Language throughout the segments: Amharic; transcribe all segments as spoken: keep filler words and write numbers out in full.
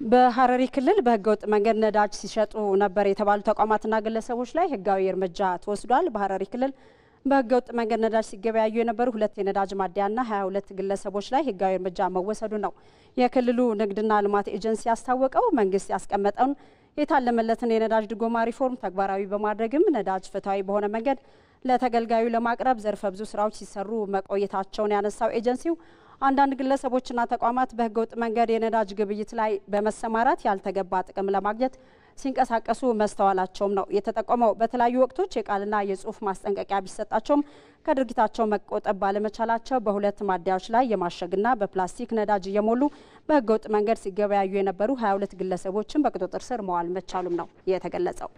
በሐረሪ ክልል በህገወጥ መንገድ ነዳጅ ሲሸጡ ነበር የተባሉ ተቋማትና ግለሰቦች ላይ ህጋዊ እርምጃ ተወስዷል። በሐረሪ ክልል በህገወጥ መንገድ ነዳጅ ሲገበያዩ የነበሩ ሁለት የነዳጅ ማደያና ሀያ ሁለት ግለሰቦች ላይ ህጋዊ እርምጃ መወሰዱ ነው የክልሉ ንግድና ልማት ኤጀንሲ ያስታወቀው። መንግስት ያስቀመጠውን የታለመለትን የነዳጅ ድጎማ ሪፎርም ተግባራዊ በማድረግም ነዳጅ ፍትሃዊ በሆነ መንገድ ለተገልጋዩ ለማቅረብ ዘርፈ ብዙ ስራዎች ሲሰሩ መቆየታቸውን ያነሳው ኤጀንሲው አንዳንድ ግለሰቦችና ተቋማት በህገወጥ መንገድ የነዳጅ ግብይት ላይ በመሰማራት ያልተገባ ጥቅም ለማግኘት ሲንቀሳቀሱ መስተዋላቸውም ነው የተጠቆመው። በተለያዩ ወቅቶች የቃልና የጽሁፍ ማስጠንቀቂያ ቢሰጣቸውም ከድርጊታቸው መቆጠብ ባለመቻላቸው በሁለት ማደያዎች ላይ የማሸግና በፕላስቲክ ነዳጅ እየሞሉ በህገወጥ መንገድ ሲገበያዩ የነበሩ ሀያ ሁለት ግለሰቦችን በቁጥጥር ስር መዋል መቻሉም ነው የተገለጸው።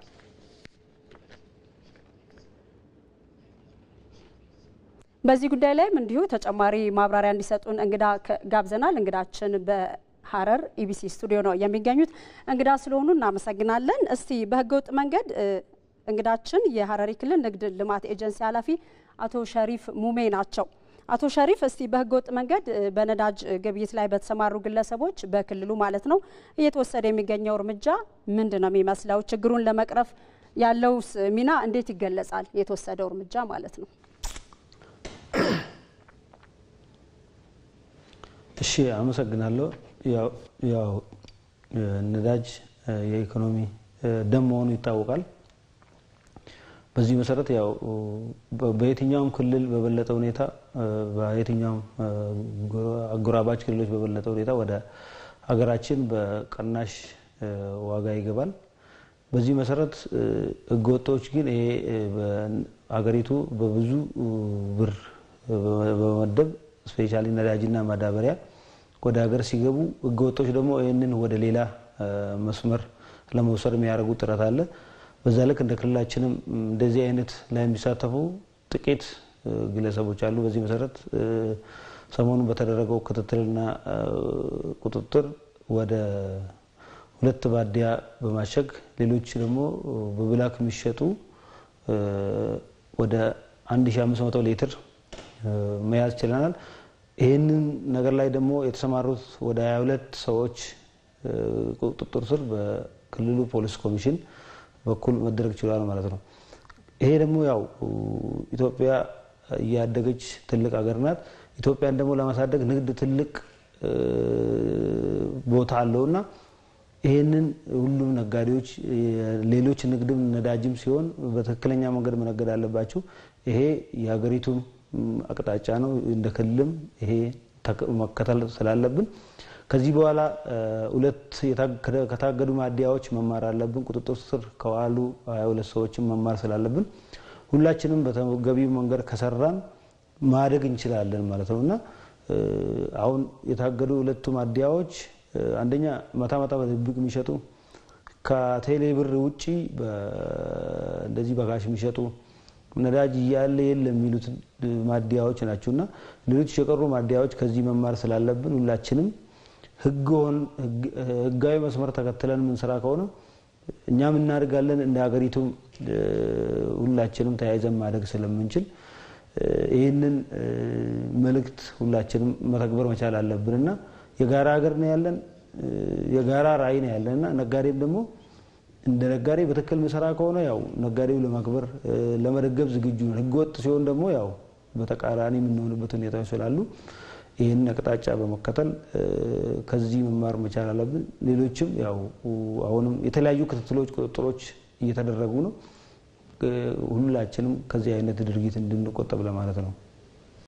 በዚህ ጉዳይ ላይም እንዲሁ ተጨማሪ ማብራሪያ እንዲሰጡን እንግዳ ጋብዘናል። እንግዳችን በሐረር ኢቢሲ ስቱዲዮ ነው የሚገኙት። እንግዳ ስለሆኑ እናመሰግናለን። እስቲ በህገወጥ መንገድ እንግዳችን የሐረሪ ክልል ንግድ ልማት ኤጀንሲ ኃላፊ አቶ ሸሪፍ ሙሜ ናቸው። አቶ ሸሪፍ እስቲ በህገወጥ መንገድ በነዳጅ ግብይት ላይ በተሰማሩ ግለሰቦች በክልሉ ማለት ነው እየተወሰደ የሚገኘው እርምጃ ምንድነው የሚመስለው? ችግሩን ለመቅረፍ ያለው ሚና እንዴት ይገለጻል? የተወሰደው እርምጃ ማለት ነው። እሺ አመሰግናለሁ። ያው ያው ነዳጅ የኢኮኖሚ ደም መሆኑ ይታወቃል። በዚህ መሰረት ያው በየትኛውም ክልል በበለጠ ሁኔታ በየትኛውም አጎራባች ክልሎች በበለጠ ሁኔታ ወደ ሀገራችን በቀናሽ ዋጋ ይገባል። በዚህ መሰረት ህገወጦች ግን ይሄ በአገሪቱ በብዙ ብር በመደብ ስፔሻሊ ነዳጅና ማዳበሪያ ወደ ሀገር ሲገቡ ህገወጦች ደግሞ ይሄንን ወደ ሌላ መስመር ለመውሰድ የሚያደርጉት ጥረት አለ። በዛ ልክ እንደ ክልላችንም እንደዚህ አይነት ላይ የሚሳተፉ ጥቂት ግለሰቦች አሉ። በዚህ መሰረት ሰሞኑን በተደረገው ክትትልና ቁጥጥር ወደ ሁለት ባዲያ በማሸግ ሌሎች ደግሞ በብላክ የሚሸጡ ወደ አንድ ሺህ አምስት መቶ ሊትር መያዝ ችለናል። ይሄንን ነገር ላይ ደግሞ የተሰማሩት ወደ ሀያ ሁለት ሰዎች ቁጥጥር ስር በክልሉ ፖሊስ ኮሚሽን በኩል መደረግ ችሏል ማለት ነው። ይሄ ደግሞ ያው ኢትዮጵያ ያደገች ትልቅ ሀገር ናት። ኢትዮጵያን ደግሞ ለማሳደግ ንግድ ትልቅ ቦታ አለውና ይሄንን ሁሉም ነጋዴዎች ሌሎች ንግድም ነዳጅም ሲሆን በትክክለኛ መንገድ መነገድ አለባቸው። ይሄ የሀገሪቱ አቅጣጫ ነው። እንደ ክልልም ይሄ መከተል ስላለብን ከዚህ በኋላ ሁለት ከታገዱ ማደያዎች መማር አለብን። ቁጥጥር ስር ከዋሉ ሀያ ሁለት ሰዎችን መማር ስላለብን ሁላችንም በተገቢው መንገድ ከሰራን ማደግ እንችላለን ማለት ነውና አሁን የታገዱ ሁለቱ ማደያዎች አንደኛ ማታ ማታ በድብቅ የሚሸጡ ከቴሌ ብር ውጪ እንደዚህ በካሽ የሚሸጡ ነዳጅ ያለ የለም የሚሉት ማደያዎች ናቸውና ሌሎች የቀሩ ማደያዎች ከዚህ መማር ስላለብን ሁላችንም ህግውን ህጋዊ መስመር ተከትለን ምን ስራ ከሆነ እኛም እናደርጋለን። እንደ ሀገሪቱ ሁላችንም ተያይዘን ማደግ ስለምንችል ይሄንን መልእክት ሁላችንም መተግበር መቻል አለብንና የጋራ ሀገር ነው ያለን፣ የጋራ ራዕይ ነው ያለንና ነጋዴም ደግሞ እንደ ነጋዴ በትክክል መስራ ከሆነ ያው ነጋዴው ለማክበር ለመደገፍ ዝግጁ ነው። ህገወጥ ሲሆን ደግሞ ያው በተቃራኒ የምንሆንበት ሁኔታዎች ስላሉ ይሄን አቅጣጫ በመከተል ከዚህ መማር መቻል አለብን። ሌሎችም ያው አሁንም የተለያዩ ክትትሎች ቁጥጥሮች እየተደረጉ ነው። ሁላችንም ከዚህ አይነት ድርጊት እንድንቆጠብ ለማለት ነው።